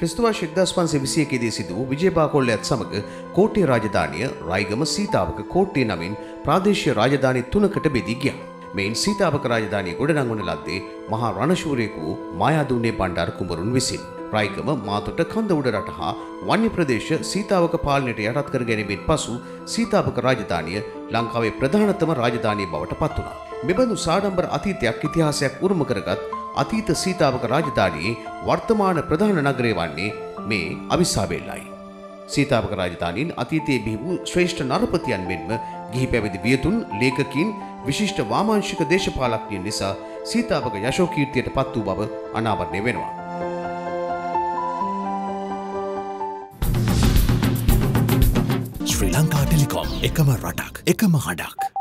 ක්‍රිස්තුවර්ෂ 1521 දී සිදු වූ විජයබාකොල්ලයත් සමග කෝට්ටේ රාජධානිය රයිගම සීතාවක කෝට්ටේ නමින් ප්‍රාදේශීය රාජධානි 3කට බෙදී ගියා. මෙයින් සීතාවක රාජධානිය ගොඩනංවන ලද්දේ මහා රණශූරයෙකු වූ මායාදුන්නේ බණ්ඩාර කුඹරුන් විසින්. රයිගම මාතොට කන්ද උඩ රට හා වන්‍ය ප්‍රදේශ සීතාවක පාලනයට යටත් කර ගැනීමෙන් පසු සීතාවක රාජධානිය ලංකාවේ ප්‍රධානතම රාජධානිය බවට පත් වුණා. මෙබඳු සාඩම්බර අතීතයක් ඉතිහාසයක් උරුම කරගත් අතීත සීතාවක රාජධානියේ වර්තමාන ප්‍රධාන නගරය වන්නේ මේ අවිස්සාබෙල්ලයි. සීතාවක රාජධානියෙන් අතීතයේ බිහි වූ ශ්‍රේෂ්ඨ නරපතියන් මෙන්ම ගිහි පැවිදි වියතුන්, ලේඛකීන්, විශිෂ්ට වාමාංශික දේශපාලඥයින් නිසා සීතාවක යශෝකීර්තියට පත් වූ බව අනාවරණය වෙනවා. ශ්‍රී ලංකා ටෙලිකොම් එකම රටක් එකම හඬක්.